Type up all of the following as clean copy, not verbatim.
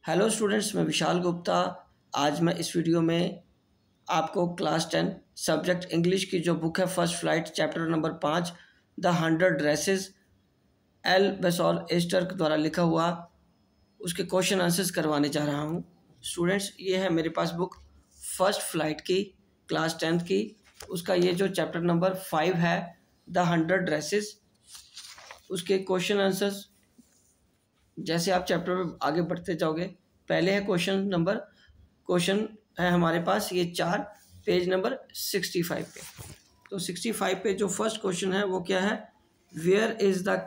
Hello students, मैं विशाल गुप्ता। आज मैं इस वीडियो में आपको क्लास 10 सब्जेक्ट इंग्लिश की जो बुक है first flight chapter number 5 the 100 dresses एल बेसॉल एस्टर द्वारा लिखा हुआ उसके क्वेश्चन आंसर्स करवाने जा रहा हूँ। स्टूडेंट्स, ये है मेरे पास बुक फर्स्ट फ्लाइट की क्लास 10th की। उसका ये जो चैप्टर नंबर 5 है द 100 ड्रेसेस, उसके क्वेश्चन आंसर्स जैसे आप चैप्टर में आगे बढ़ते जाओगे। पहले है क्वेश्चन है हमारे पास ये 4 पेज नंबर 65 पे। तो 65 पे जो फर्स्ट क्वेश्चन है वो क्या है, where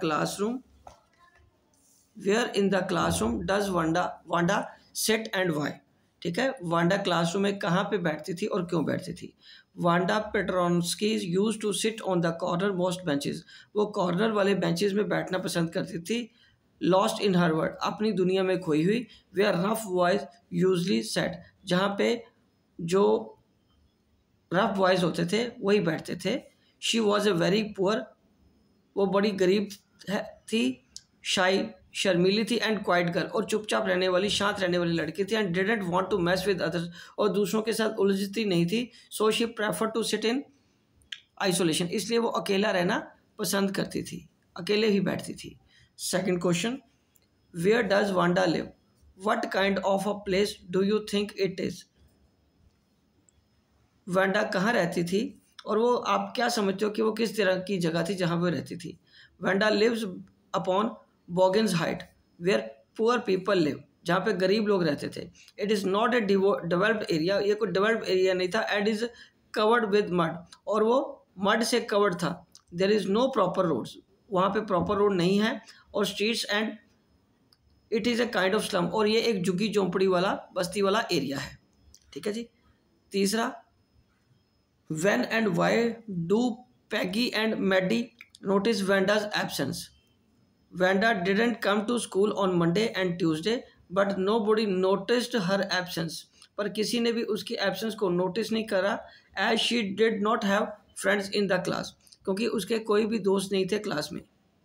in the classroom does Wanda sit and why. ठीक है, वांडा क्लासरूम में कहाँ पे बैठती थी और क्यों बैठती थी। Wanda Petronski use to sit on the corner most benches, वो कॉर्नर वाले बेंचेस में बैठना पसंद करती थी। लॉस्ट इन हर वर्ल्ड, अपनी दुनिया में खोई हुई। Where rough boys usually sat, जहाँ पे जो रफ बॉयज होते थे वही बैठते थे। She was a very poor, वो बड़ी गरीब थी। शाई, शर्मीली थी। एंड क्वाइट गर्ल, और चुपचाप रहने वाली, शांत रहने वाली लड़की थी। And didn't want to match with others, और दूसरों के साथ उलझती नहीं थी। So she prefer to sit in isolation, इसलिए वो अकेला रहना पसंद करती थी, अकेले ही बैठती थी। Second question, where does Wanda live, what kind of a place do you think it is. Wanda कहाँ रहती थी और वो आप क्या समझते हो कि वो किस तरह की जगह थी जहाँ वो रहती थी। Wanda lives upon Boggins Height where poor people live, जहाँ पे गरीब लोग रहते थे। It is not a developed area, ये कोई डेवलप्ड एरिया नहीं था। And is covered with mud, और वो मड से कवर्ड था। There is no proper roads, वहाँ पे प्रॉपर रोड नहीं है। और streets, and it is a kind of slum, और ये एक झुग्गी झोंपड़ी वाला बस्ती वाला एरिया है। ठीक है जी। तीसरा, when and why do Peggy and Maddie notice Wanda's absence. Wanda didn't come to school on Monday and Tuesday but nobody noticed her absence, पर किसी ने भी उसकी एब्सेंस को नोटिस नहीं करा। As she did not have friends in the class, क्योंकि उसके कोई भी दोस्त नहीं थे क्लास में।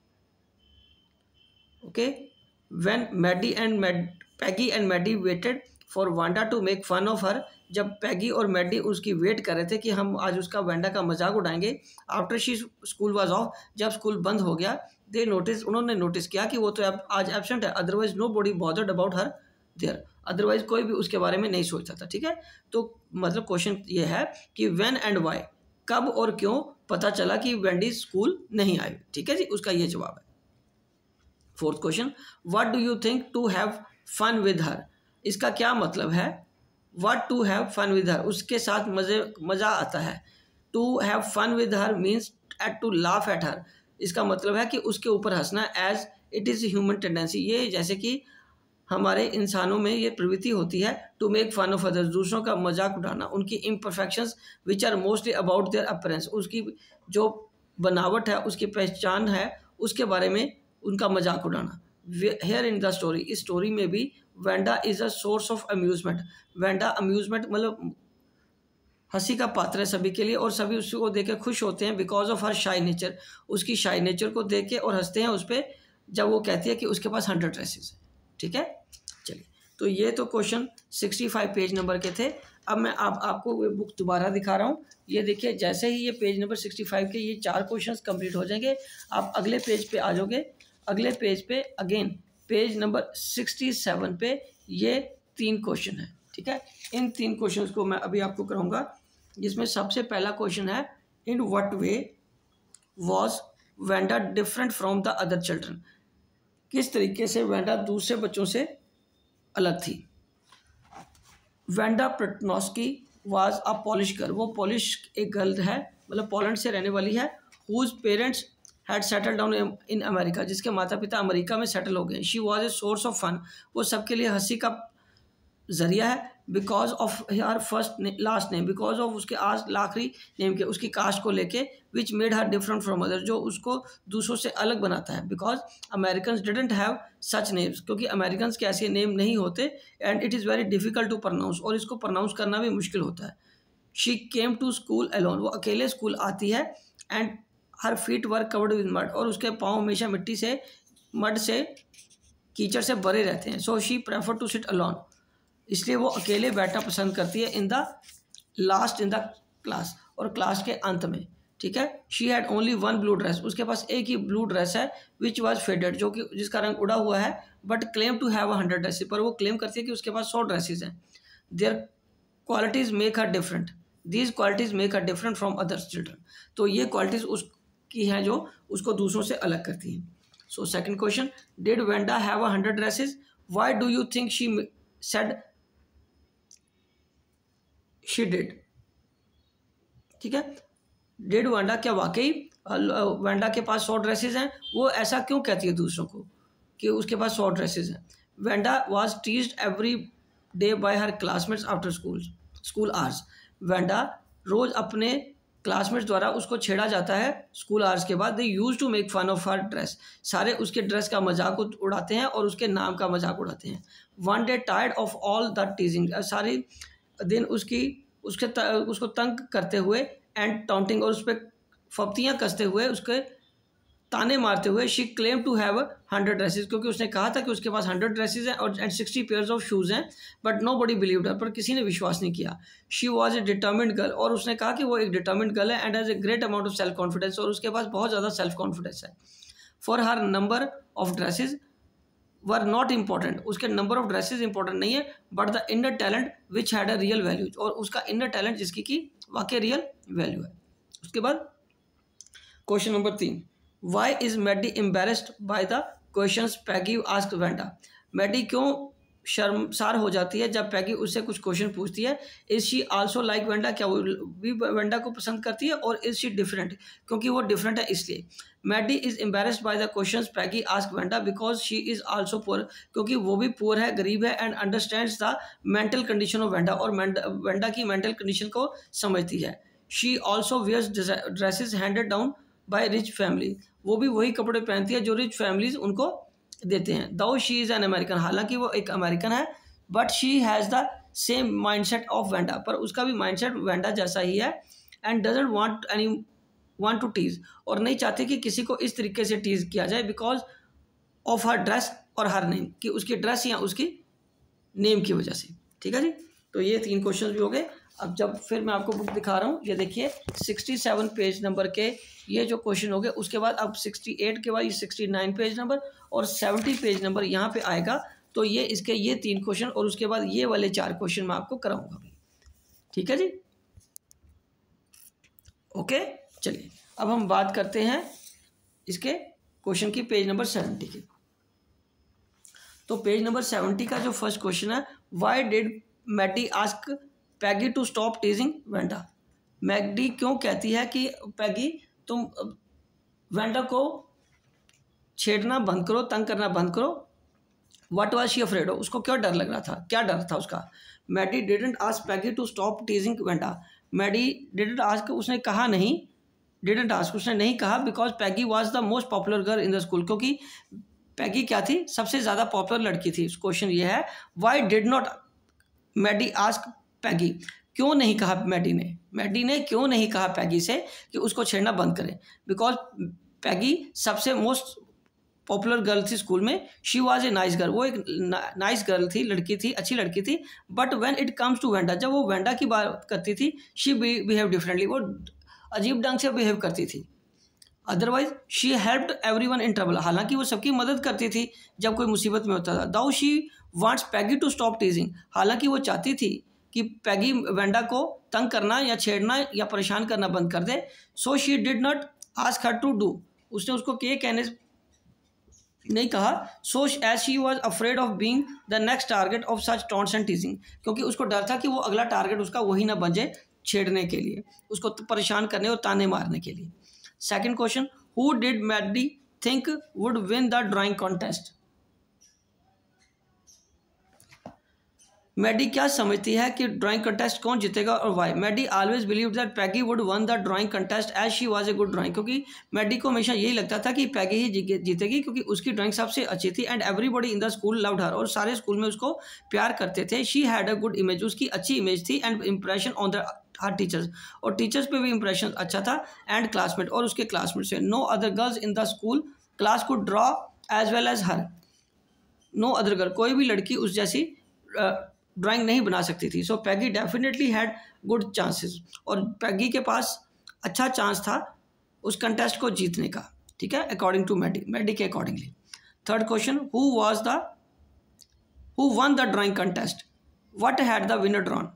Okay, when Peggy and Maddie waited for Wanda to make fun of her, जब पैगी और मैडी उसकी वेट कर रहे थे कि हम आज उसका वांडा का मजाक उड़ाएंगे। After she school was off, जब स्कूल बंद हो गया, उन्होंने नोटिस किया कि वो तो अब आज एब्सेंट है। Otherwise nobody bothered about her there, अदरवाइज कोई भी उसके बारे में नहीं सोचता था। ठीक है, तो मतलब क्वेश्चन ये है कि व्हेन एंड व्हाई, कब और क्यों पता चला कि वेंडी स्कूल नहीं आई। ठीक है जी, उसका ये जवाब है। Fourth question, what do you think to have fun with her, इसका क्या मतलब है। What to have fun with her, उसके साथ मज़ा आता है। To have fun with her means to laugh at her, इसका मतलब है कि उसके ऊपर हंसना। As it is human tendency, ये जैसे कि हमारे इंसानों में ये प्रवृत्ति होती है। To make fun of others, दूसरों का मजाक उड़ाना। उनकी imperfections which are mostly about their appearance, उसकी जो बनावट है, उसकी पहचान है, उसके बारे में उनका मजाक उड़ाना। हेयर इन द स्टोरी, इस स्टोरी में भी Wanda is a source of amusement. Wanda amusement मतलब हंसी का पात्र है सभी के लिए, और सभी उसको देख के खुश होते हैं। बिकॉज ऑफ हर शाई नेचर, उसकी शाई नेचर को देख के और हंसते हैं उस पर जब वो कहती है कि उसके पास 100 ड्रेसेस है। ठीक है, चलिए, तो ये तो क्वेश्चन 65 पेज नंबर के थे। अब मैं आपको वो बुक दोबारा दिखा रहा हूँ। ये देखिए, जैसे ही ये पेज नंबर 65 के ये 4 क्वेश्चंस कंप्लीट हो जाएंगे, आप अगले पेज पे आ जाओगे। अगले पेज पे अगेन पेज नंबर 67 पे ये 3 क्वेश्चन है। ठीक है, इन 3 क्वेश्चंस को मैं अभी आपको कराऊंगा, जिसमें सबसे पहला क्वेश्चन है, in what way was Wanda different from the other children, किस तरीके से वांडा दूसरे बच्चों से अलग थी। Wanda Petronski was a Polish girl, वो पॉलिश एक गर्ल है, मतलब पोलैंड से रहने वाली है। Whose parents had settle down in America, जिसके माता पिता अमेरिका में सेटल हो गए। She was a source of fun, वो सबके लिए हंसी का जरिया है। Because of her first last name, because of उसके आखिरी नेम के, उसकी कास्ट को लेके। Which made her different from other, जो उसको दूसरों से अलग बनाता है। Because American didn't have such names, क्योंकि अमेरिकन के ऐसे नेम नहीं होते। And it is very difficult to pronounce, और इसको प्रोनाउंस करना भी मुश्किल होता है। She came to school alone, वो अकेले स्कूल आती है। And her feet were covered with mud, और उसके पाँव हमेशा मड से कीचड़ से भरे रहते हैं। So she prefer to sit alone, इसलिए वो अकेले बैठना पसंद करती है। In the last in the class, और क्लास के अंत में, ठीक है। She had only one blue dress, उसके पास एक ही ब्लू ड्रेस है, विच वॉज फेडेड, जो कि जिसका रंग उड़ा हुआ है, but claim to have 100 dresses, पर वो क्लेम करती है कि उसके पास 100 ड्रेसेस हैं। Their qualities make her different, these qualities make her different from others children, तो ये क्वालिटीज उसकी हैं जो उसको दूसरों से अलग करती हैं। So second question, did Wanda have 100 dresses, why do you think she said she did, ठीक है। डिड वेंडा, क्या वाकई वेंडा के पास 100 ड्रेसेस हैं, वो ऐसा क्यों कहती है दूसरों को कि उसके पास 100 ड्रेसेस हैं। Wanda was teased every day by her classmates after school hours, Wanda रोज अपने क्लासमेट्स द्वारा उसको छेड़ा जाता है स्कूल आवर्स के बाद। They use to make fun of her dress, सारे उसके ड्रेस का मजाक उड़ाते हैं और उसके नाम का मजाक उड़ाते हैं। One day tired of all the teasing, सारे दिन उसको तंग करते हुए, एंड टाउंटिंग, और उस पर फप्तियाँ कसते हुए, उसके ताने मारते हुए, she claim to have 100 dresses, क्योंकि उसने कहा था कि उसके पास 100 ड्रेसेस हैं और 60 पेयर्स ऑफ शूज़ हैं, but nobody believed her, पर किसी ने विश्वास नहीं किया। She was a determined girl, और उसने कहा कि वो एक डिटर्मिन्ड गर्ल है, and has a great amount of self confidence, और उसके पास बहुत ज़्यादा सेल्फ कॉन्फिडेंस है। For her number of dresses were not important, उसके नंबर ऑफ ड्रेसेज इंपॉर्टेंट नहीं है, but the inner talent which had a real value, और उसका इनर टैलेंट जिसकी की वाकई रियल वैल्यू है। उसके बाद question number 3, why is Maddie embarrassed by the questions Peggy asked Wanda, Maddie क्यों शर्मसार हो जाती है जब पैगी उससे कुछ क्वेश्चन पूछती है। Is she also like Wanda, क्या वो भी वेंडा को पसंद करती है, और इज शी डिफरेंट, क्योंकि वो डिफरेंट है इसलिए। Maddie is embarrassed by the questions Peggy asked Wanda because she is also poor, क्योंकि वो भी पुअर है, गरीब है, and understands the mental condition of Wanda, और वेंडा की मेंटल कंडीशन को समझती है। She also wears dresses handed down by rich family, वो भी वही कपड़े पहनती है जो रिच फैमिलीज उनको देते हैं। दो शी इज़ एन अमेरिकन, हालांकि वो एक अमेरिकन है, but she has the same mindset of Wanda, पर उसका भी माइंडसेट वेंडा जैसा ही है। And doesn't want to tease, और नहीं चाहती कि किसी को इस तरीके से टीज किया जाए, बिकॉज ऑफ हर ड्रेस और हर नेम, कि उसकी ड्रेस या उसकी नेम की वजह से, ठीक है जी। तो ये 3 क्वेश्चन भी हो गए। अब जब फिर मैं आपको बुक दिखा रहा हूँ, ये देखिए 67 पेज नंबर के ये जो क्वेश्चन हो गए, उसके बाद अब 68 के बाद ये 69 पेज नंबर और 70 पेज नंबर यहाँ पे आएगा। तो ये इसके ये 3 क्वेश्चन और उसके बाद ये वाले 4 क्वेश्चन मैं आपको कराऊंगा भाई, ठीक है जी। ओके, चलिए अब हम बात करते हैं इसके क्वेश्चन की, पेज नंबर 70 की। तो पेज नंबर 70 का जो फर्स्ट क्वेश्चन है, why did Maddie ask Peggy to stop teasing Wanda, Maddie क्यों कहती है कि पैगी तुम वेंडा को छेड़ना बंद करो, तंग करना बंद करो। What was she afraid of, उसको क्यों डर लग रहा था, क्या डर था उसका। Maddie didn't ask Peggy to stop teasing Wanda, Maddie didn't ask, उसने कहा नहीं, डिडंट आस्क उसने नहीं कहा, because Peggy was the most popular girl in the school, क्योंकि पैगी क्या थी, सबसे ज़्यादा पॉपुलर लड़की थी। क्वेश्चन ये है, why did not Maddie ask Peggy, क्यों नहीं कहा मैडी ने क्यों नहीं कहा पैगी से कि उसको छेड़ना बंद करें, बिकॉज पैगी सबसे मोस्ट पॉपुलर गर्ल थी स्कूल में। She was a nice girl, वो एक नाइस गर्ल थी, लड़की थी, अच्छी लड़की थी। But when it comes to Wanda, जब वो वेंडा की बात करती थी, शी बिहेव डिफरेंटली, वो अजीब ढंग से बिहेव करती थी। Otherwise she helped everyone in trouble, हालांकि वो सबकी मदद करती थी जब कोई मुसीबत में होता था। Though she wants Peggy to stop teasing, हालांकि वो चाहती थी कि पैगी वेंडा को तंग करना या छेड़ना या परेशान करना बंद कर दे। So she did not ask her to do, उसने उसको ये कहने नहीं कहा। So as she was afraid of being the next target of such taunts and teasing, क्योंकि उसको डर था कि वो अगला टारगेट उसका वही ना बन जाए, छेड़ने के लिए, उसको परेशान करने और ताने मारने के लिए। Second question, who did Maddie think would win the drawing contest, Maddie क्या समझती है कि ड्राइंग कंटेस्ट कौन जीतेगा और why. Maddie always believe that Peggy would won the drawing contest as she was a good drawing, क्योंकि Maddie को हमेशा यही लगता था कि पैगी ही जीतेगी, क्योंकि उसकी ड्राइंग सबसे अच्छी थी। And everybody in the school loved her, और सारे स्कूल में उसको प्यार करते थे। She had a good image, उसकी अच्छी इमेज थी। And impression on the her teachers, और टीचर्स पे भी इंप्रेशन अच्छा था। एंड क्लासमेट, और उसके क्लासमेट से। No other girls in the school class could draw as well as her, no other girl, कोई भी लड़की उस जैसी ड्राइंग नहीं बना सकती थी। So Peggy definitely had good chances, और पैगी के पास अच्छा चांस था उस कंटेस्ट को जीतने का, ठीक है, अकॉर्डिंग टू मैडी के accordingly. Third question, who won the drawing contest, what had the winner drawn,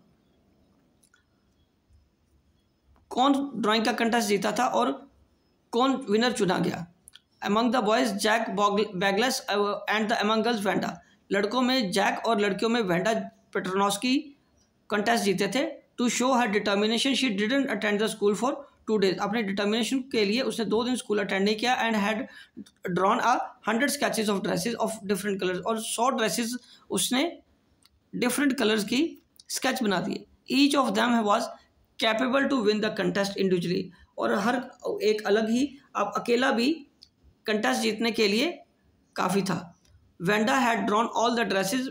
कौन ड्राइंग का कंटेस्ट जीता था और कौन विनर चुना गया। Among the boys Jack Bagless and the among girls Wanda, लड़कों में जैक और लड़कियों में वेंडा पेट्रोनॉस्की कंटेस्ट जीते थे। To show her determination she didn't attend the school for 2 days, अपने डिटर्मिनेशन के लिए उसने 2 दिन स्कूल अटेंड नहीं किया। And had drawn 100 sketches of dresses of different colours, और 100 ड्रेसेस उसने डिफरेंट कलर्स की स्केच बना दिए। Each of them was capable to win the contest individually, और हर एक अलग ही, अब अकेला भी कंटेस्ट जीतने के लिए काफ़ी था। Wanda had drawn all the dresses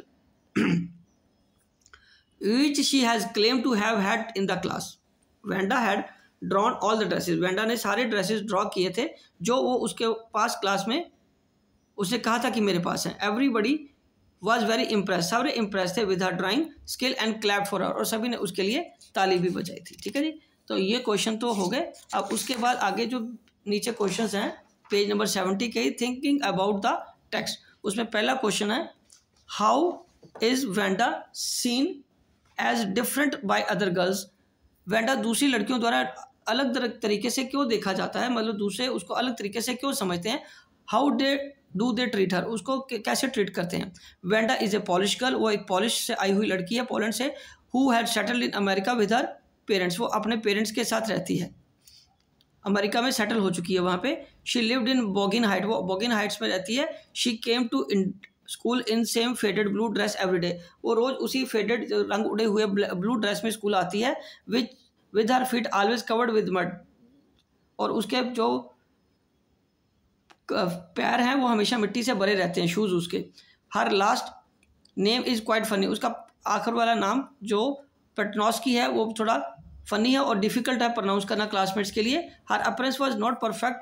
which she has claimed to have had in the class. Wanda had drawn all the dresses. वेंडा ने सारे ड्रेसेस ड्रॉ किए थे जो वो उसके पास क्लास में उसने कहा था कि मेरे पास हैं। एवरीबडी वॉज वेरी इम्प्रेस, सारे इम्प्रेस थे with her drawing skill and clap for her, और सभी ने उसके लिए ताली भी बजाई थी, ठीक है जी। तो ये क्वेश्चन तो हो गए। अब उसके बाद आगे जो नीचे क्वेश्चंस हैं पेज नंबर 70 के, थिंकिंग अबाउट द टेक्स्ट, उसमें पहला क्वेश्चन है, how is Wanda seen as different by other girls, Wanda दूसरी लड़कियों द्वारा अलग तरीके से क्यों देखा जाता है, मतलब दूसरे उसको अलग तरीके से क्यों समझते हैं। How do they treat her, उसको कैसे ट्रीट करते हैं। Wanda is a Polish girl, वो एक पॉलिश से आई हुई लड़की है, पोलैंड से। Who had settled in America with her parents, वो अपने पेरेंट्स के साथ रहती है, अमेरिका में सेटल हो चुकी है वहाँ पे। She lived in Boggin Height, वो बोगिन हाइट्स में रहती है। She came to school in same faded blue dress every day, वो रोज़ उसी फेडेड रंग उड़े हुए ब्लू ड्रेस में स्कूल आती है। With her feet always covered with mud, और उसके जो पैर हैं वो हमेशा मिट्टी से भरे रहते हैं, शूज़ उसके। Her last name is quite funny, उसका आखिर वाला नाम जो पेट्रोनॉस्की है वो थोड़ा फनी है और डिफ़िकल्ट है प्रोनाउंस करना क्लासमेट्स के लिए। Her appearance was not perfect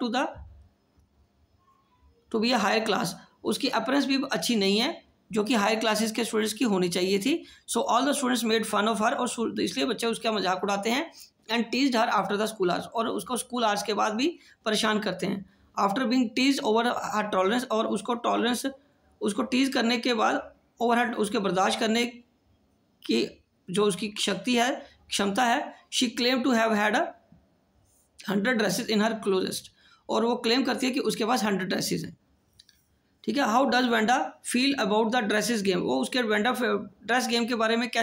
to be a higher class, उसकी अपरेंस भी अच्छी नहीं है जो कि हायर क्लासेस के स्टूडेंट्स की होनी चाहिए थी। So all the students made fun of her, और इसलिए बच्चे उसका मजाक उड़ाते हैं। And teased her after the school hours, और उसको स्कूल आवर्स के बाद भी परेशान करते हैं। After being teased over her tolerance, और उसको टीज करने के बाद ओवर हर उसके बर्दाश्त करने की जो उसकी क्षमता है। She claim to have had 100 dresses in her closest, और वो क्लेम करती है कि उसके पास 100 ड्रेसेस हैं, ठीक है। How does Wanda feel about the dresses game, वो उसके वेंडा ड्रेस गेम के बारे में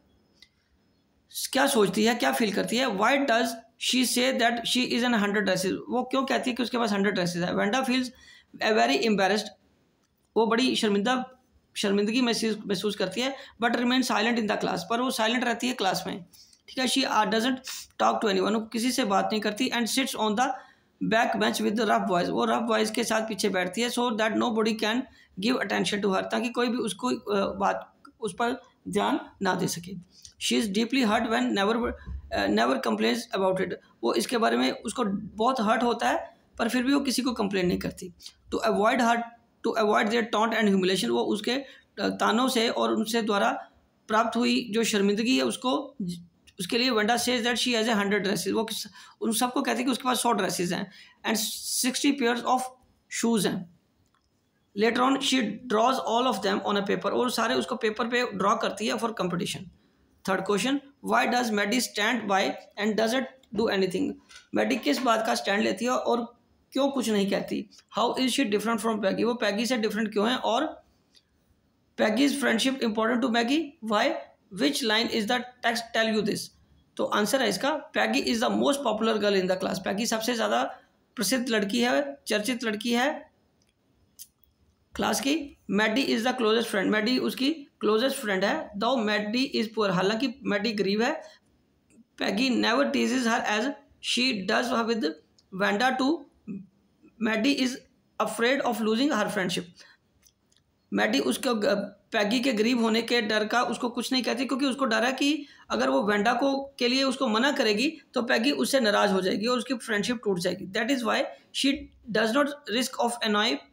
क्या सोचती है, क्या फील करती है। Why does she say that she is in 100 dresses, वो क्यों कहती है कि उसके पास 100 ड्रेसेस है। वेंडा फील्स वेरी एम्बेरस्ड, वो बड़ी शर्मिंदगी महसूस करती है। But remain silent in the class, पर वो साइलेंट रहती है क्लास में, ठीक है। She doesn't talk to anyone, वो किसी से बात नहीं करती। And sits on the back bench with rough boys, वो रफ बॉयज के साथ पीछे बैठती है। So that nobody can give attention to her, ताकि कोई भी उसको उस पर ध्यान ना दे सके। She is deeply hurt when never complains about it, वो इसके बारे में उसको बहुत हर्ट होता है पर फिर भी वो किसी को कंप्लेन नहीं करती। To avoid their taunt and humiliation, वो उसके तानों से और उनसे द्वारा प्राप्त हुई जो शर्मिंदगी है उसके लिए Wanda says that she has 100 dresses, वो उन सबको कहती है कि उसके पास 100 ड्रेसेस हैं एंड 60 पेयर्स ऑफ शूज़ हैं। Later on she draws all of them on a paper, और सारे उसको पेपर पे ड्रॉ करती है for competition. Third question, why does Maddie stand by and doesn't do anything, Maddie किस बात का स्टैंड लेती है और क्यों कुछ नहीं कहती। How is she different from Peggy, वो पैगी से डिफरेंट क्यों है, और Peggy's friendship important to Maggie, why, which line is the text tell you this. तो आंसर है इसका, Peggy is the most popular girl in the class, Peggy सबसे ज़्यादा प्रसिद्ध लड़की है, चर्चित लड़की है क्लास की। Maddie is the closest friend, Maddie उसकी क्लोजेस्ट फ्रेंड है। दो मैडी इज पुअर, हालांकि मैडी गरीब है। Peggy never teases her as she does with Wanda too, Maddie is afraid of losing her friendship, Maddie उसको Peggy के गरीब होने के डर का उसको कुछ नहीं कहती, क्योंकि उसको डर है कि अगर वो वेंडा के लिए उसको मना करेगी तो पैगी उससे नाराज़ हो जाएगी और उसकी फ्रेंडशिप टूट जाएगी। That is why she does not risk of annoy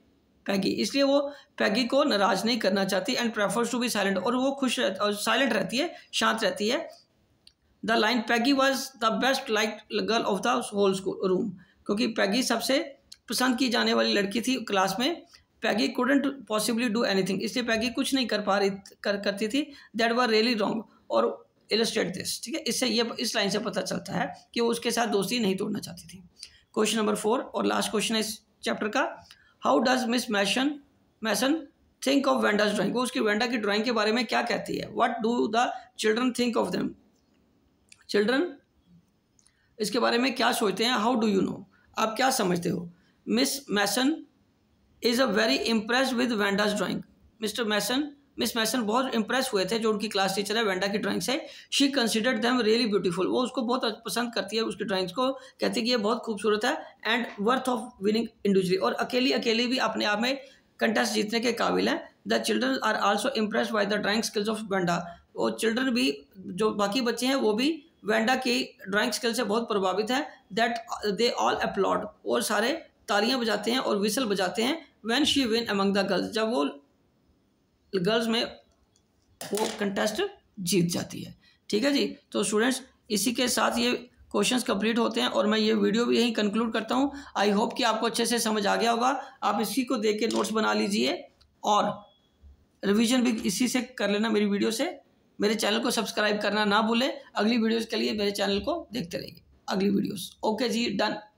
Peggy, इसलिए वो पैगी को नाराज़ नहीं करना चाहती and prefers to be silent, और वो खुश और साइलेंट रहती है, शांत रहती है। The line Peggy was the best like girl of the whole school room, क्योंकि पैगी सबसे पसंद की जाने वाली लड़की थी क्लास में। Peggy couldn't possibly do anything, इसलिए पैगी कुछ नहीं करती थी। दैट वर रियली रॉन्ग, और इलस्ट्रेट दिस, ठीक है, इससे ये इस लाइन से पता चलता है कि वो उसके साथ दोस्ती नहीं तोड़ना चाहती थी। क्वेश्चन नंबर 4 और लास्ट क्वेश्चन है इस चैप्टर का। How does Miss Mason think of Wanda's drawing, वो उसकी वेंडा की ड्राइंग के बारे में क्या कहती है। What do the children think of them, children इसके बारे में क्या सोचते हैं। हाउ डू यू नो, आप क्या समझते हो। Miss Mason is a very impress with Wanda's drawing, Miss Mason बहुत इम्प्रेस हुए थे जो उनकी क्लास टीचर है वेंडा की ड्राइंग से। She considered them really beautiful, वो उसको बहुत पसंद करती है, उसकी ड्राइंग्स को, कहती है कि ये बहुत खूबसूरत है। And worth of winning individually, और अकेली भी अपने आप में कंटेस्ट जीतने के काबिल हैं। The children are also impressed by the drawing skills of Wanda, और चिल्ड्रन भी, जो बाकी बच्चे हैं वो भी वेंडा की ड्राइंग स्किल से बहुत प्रभावित है। दैट दे ऑल अपलॉड, और सारे तालियां बजाते हैं और विसल बजाते हैं। When she win among the girls, जब वो गर्ल्स में वो कंटेस्ट जीत जाती है। ठीक है जी, तो स्टूडेंट्स इसी के साथ ये क्वेश्चंस कंप्लीट होते हैं और मैं ये वीडियो भी यहीं कंक्लूड करता हूँ। आई होप कि आपको अच्छे से समझ आ गया होगा। आप इसी को देख के नोट्स बना लीजिए और रिवीजन भी इसी से कर लेना, मेरी वीडियो से। मेरे चैनल को सब्सक्राइब करना ना भूलें। अगली वीडियोज़ के लिए मेरे चैनल को देखते रहिए, अगली वीडियोज़। ओके जी, डन।